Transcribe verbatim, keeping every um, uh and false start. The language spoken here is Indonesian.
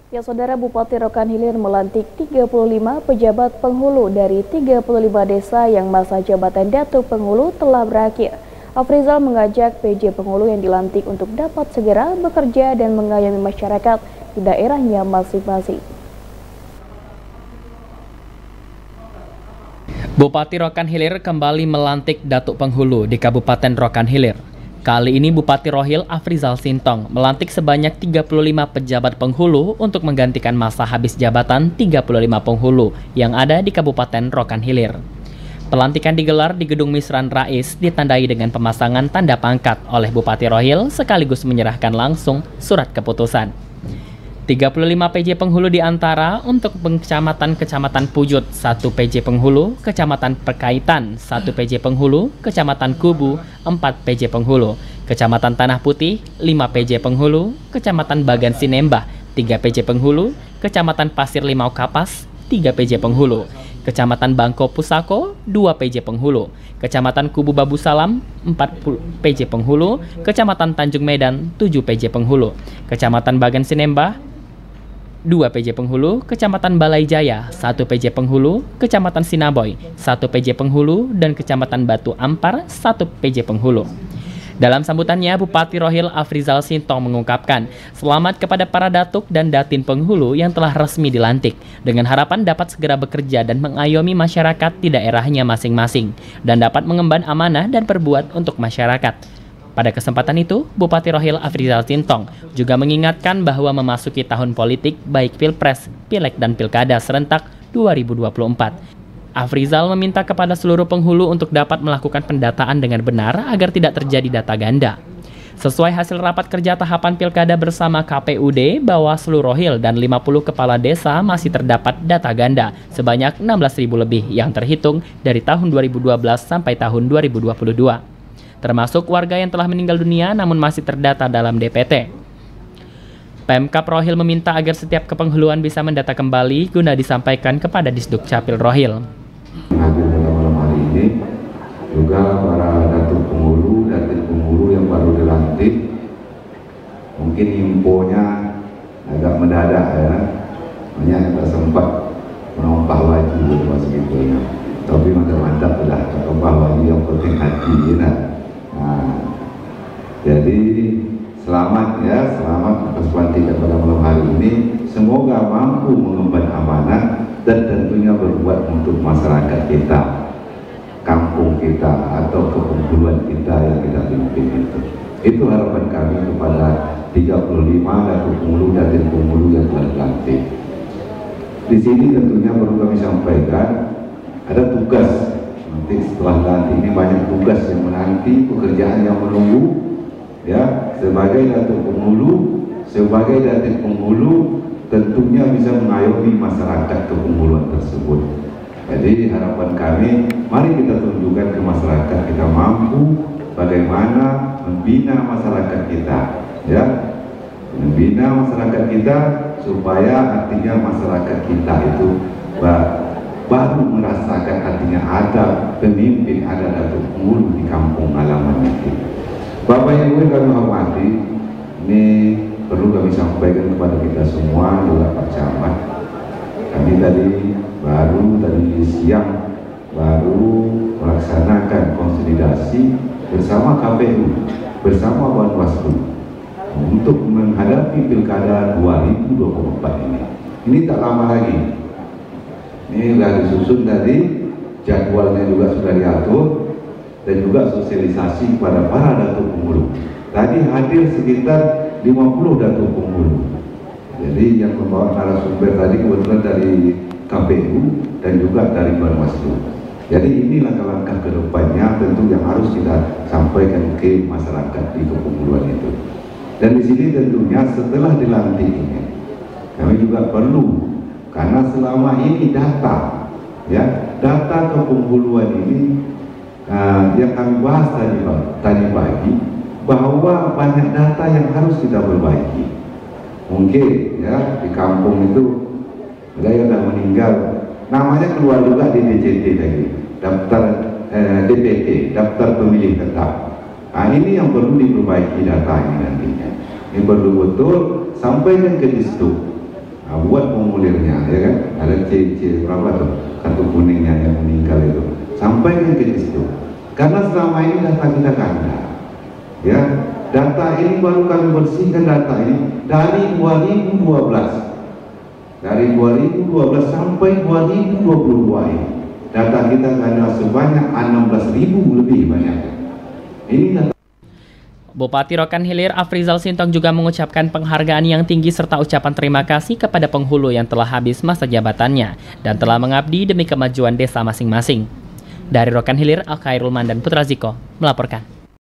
Ya, Saudara, Bupati Rokan Hilir melantik tiga puluh lima pejabat penghulu dari tiga puluh lima desa yang masa jabatan Datuk Penghulu telah berakhir. Afrizal mengajak P J penghulu yang dilantik untuk dapat segera bekerja dan mengayomi masyarakat di daerahnya masing-masing. Bupati Rokan Hilir kembali melantik Datuk Penghulu di Kabupaten Rokan Hilir. Kali ini Bupati Rohil Afrizal Sintong melantik sebanyak tiga puluh lima pejabat penghulu untuk menggantikan masa habis jabatan tiga puluh lima penghulu yang ada di Kabupaten Rokan Hilir. Pelantikan digelar di Gedung Misran Rais ditandai dengan pemasangan tanda pangkat oleh Bupati Rohil sekaligus menyerahkan langsung surat keputusan. tiga puluh lima P J penghulu diantara untuk Kecamatan-Kecamatan Pujut satu P J penghulu, Kecamatan Perkaitan satu P J penghulu, Kecamatan Kubu empat P J penghulu, Kecamatan Tanah Putih lima P J penghulu, Kecamatan Bagan Sinembah tiga P J penghulu, Kecamatan Pasir Limau Kapas tiga P J penghulu, Kecamatan Bangko Pusako dua P J penghulu, Kecamatan Kubu Babu Salam empat P J penghulu, Kecamatan Tanjung Medan tujuh P J penghulu, Kecamatan Bagan Sinembah dua P J penghulu, Kecamatan Balai Jaya satu P J penghulu, Kecamatan Sinaboy satu P J penghulu, dan Kecamatan Batu Ampar satu P J penghulu. Dalam sambutannya, Bupati Rohil Afrizal Sintong mengungkapkan selamat kepada para datuk dan datin penghulu yang telah resmi dilantik, dengan harapan dapat segera bekerja dan mengayomi masyarakat di daerahnya masing-masing, dan dapat mengemban amanah dan berbuat untuk masyarakat. Pada kesempatan itu, Bupati Rohil Afrizal Sintong juga mengingatkan bahwa memasuki tahun politik baik Pilpres, Pileg, dan Pilkada serentak dua ribu dua puluh empat. Afrizal meminta kepada seluruh penghulu untuk dapat melakukan pendataan dengan benar agar tidak terjadi data ganda. Sesuai hasil rapat kerja tahapan Pilkada bersama K P U D, Bawaslu Rohil dan lima puluh kepala desa masih terdapat data ganda sebanyak enam belas ribu lebih yang terhitung dari tahun dua ribu dua belas sampai tahun dua ribu dua puluh dua. Termasuk warga yang telah meninggal dunia namun masih terdata dalam D P T. Pemkab Rohil meminta agar setiap kepenghuluan bisa mendata kembali guna disampaikan kepada Disduk Capil Rohil. Hadir pada malam hari ini juga para datuk penghulu, datin penghulu yang baru dilantik, mungkin infonya agak mendadak ya, hanya tidak sempat menumpah wajib sebetulnya, tapi mantap-mantap lah menumpah wajib yang penting hati ya. Nah, jadi selamat ya, selamat atas pelantikan pada malam hari ini. Semoga mampu mengemban amanah dan tentunya berbuat untuk masyarakat kita, kampung kita atau kepenghuluan kita yang kita pimpin itu. Itu harapan kami kepada tiga puluh lima datuk penghulu dan penghulu yang telah dilantik. Di sini tentunya perlu kami sampaikan ada tugas. Nanti setelah nanti ini banyak tugas yang menanti, pekerjaan yang menunggu ya, sebagai datuk penghulu, sebagai datin penghulu tentunya bisa mengayomi masyarakat kepenghuluan tersebut. Jadi harapan kami, mari kita tunjukkan ke masyarakat kita mampu bagaimana membina masyarakat kita ya, membina masyarakat kita supaya artinya masyarakat kita itu baru merasakan artinya ada pemimpin, ada datuk penghulu di kampung halaman itu. Bapak Ibu yang kami hormati, ini perlu kami sampaikan kepada kita semua juga Pak Camat. Kami tadi baru tadi siang baru melaksanakan konsolidasi bersama K P U, bersama Bawaslu untuk menghadapi Pilkada dua ribu dua puluh empat ini. Ini tak lama lagi. Ini sudah disusun tadi, jadwalnya juga sudah diatur, dan juga sosialisasi kepada para datuk penghulu. Tadi hadir sekitar lima puluh datuk penghulu. Jadi yang membawa narasumber tadi kebetulan dari K P U dan juga dari Bawaslu. Jadi ini langkah-langkah ke depannya tentu yang harus kita sampaikan ke masyarakat di kepenghuluan itu. Dan di sini tentunya setelah dilantik ini, kami juga perlu, karena selama ini data, ya data kepenghuluan ini uh, yang kami bahas tadi, tadi pagi, bahwa banyak data yang harus kita perbaiki. Mungkin ya di kampung itu ada yang sudah meninggal, namanya keluar juga di D J T tadi, daftar eh, D P T, daftar pemilih tetap. Nah ini yang perlu diperbaiki data ini nantinya. Ini perlu betul sampaikan ke Disduk. Nah, buat formulirnya, ya kan? Ada C C berapa tuh kartu kuningnya yang meninggal itu. Sampaikan ke situ. Karena selama ini data kita ganda, ya. Data ini baru kami bersihkan data ini dari dua ribu dua belas, dari dua ribu dua belas sampai dua ribu dua puluh dua ini. Data kita ada sebanyak enam belas ribu lebih banyak. Ini data. Bupati Rokan Hilir Afrizal Sintong juga mengucapkan penghargaan yang tinggi serta ucapan terima kasih kepada penghulu yang telah habis masa jabatannya dan telah mengabdi demi kemajuan desa masing-masing. Dari Rokan Hilir, Al Khairul Mandan Putra Ziko melaporkan.